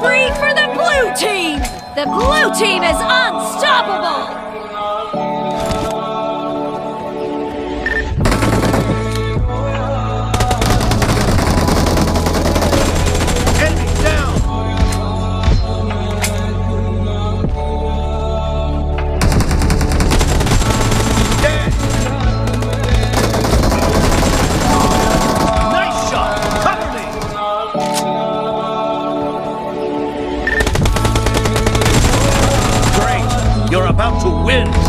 spree for the blue team! The blue team is unstoppable! You're about to win!